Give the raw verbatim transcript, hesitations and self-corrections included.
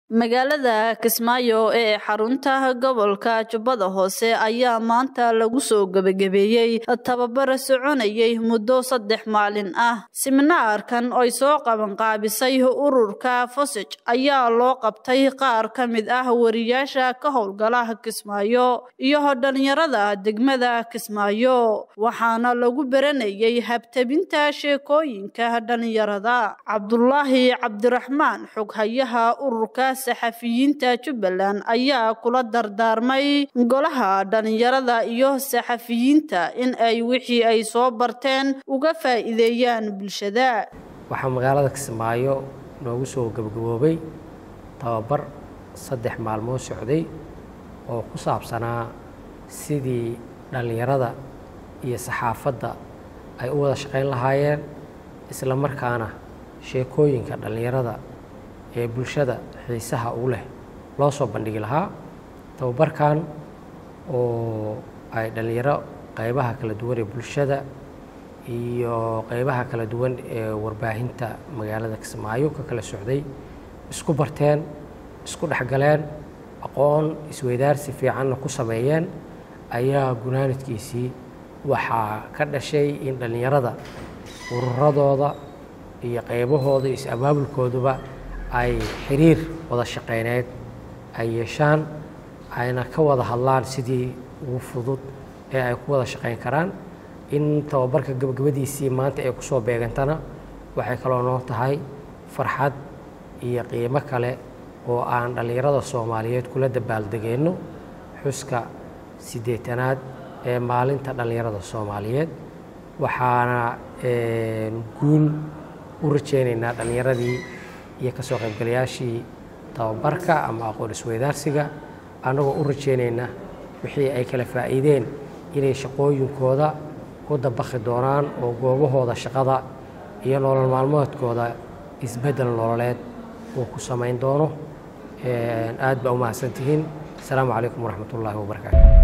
magaalada Kismaayo ee xarunta gobolka Jubbada Hoose ayaa maanta lagu soo gabagabeeyay tababar soconayay muddo saddex maalin ah. Seminaarkan oo soo qaban qaabisay ururka Fosage ayaa loo qabtay qaar ka mid ah wariyaasha ka howlgala Kismaayo iyo dhalinyarada degmada Kismaayo, waxaana lagu baranayay habtabinta sheekooyinka dhalinyarada. Cabdullaahi Cabdiraxmaan xoghayaha ururka saxafiyiinta Jubbaland ayaa kula dardaarmay golaha dhalinyarada iyo saxafiyiinta in ay wixii ay soo barteen uga faa'iideeyaan bulshada. Waxaa magaalada Kismaayo noogu soo gabagaboobay tababar saddex maalmood socday oo ku saabsanaa sidii dhalinyarada iyo saxaafadda ay u wada shaqayn lahaayeen, isla markaana sheekooyinka dhalinyarada ee bulshada xiisaha u leh loo soo bandhigi lahaa. tababarkan oo ay dhalinyaro qaybaha kala duwan ee bulshada iyo qaybaha kala duwan ee warbaahinta magaalada Kismaayo ka kala socday isku barteen, isku dhaxgaleen, aqoon isweydaarsi fiican ku sameeyeen, ayaa gunaanadkiisii waxaa ka dhashay in dhalinyarada ururadooda iyo qaybahooda is abaabulkooduba ay xiriir wada shaqeyneed ay yeeshaan, ayna ka wada hadlaan sidii ugu fudud ee ay ku wada shaqeyn karaan. in tababarka gabagabadiisii maanta ay ku soo beegantana waxay kaloo noo tahay farxad iyo qiimo kale oo aan dhalinyarada Soomaaliyeed kula dabaaldegayno xuska sideetanaad ee maalinta dhalinyarada Soomaaliyeed. waxaana guul u rajaynaynaa dhalinyaradii iyo ka soo qaybgalayaashii tababarka ama aqoon isweydaarsiga, anagoo u rajaynayna wixii ay kala faa'iideen inay shaqooyinkooda ku dabaqi doonaan oo goobahooda shaqada iyo nolol maalmoodkooda isbeddel nololeed uu ku samayn doono. aad baa u mahadsantihiin. asalaamu calaykum waraxmatullaahi wabarakaatu.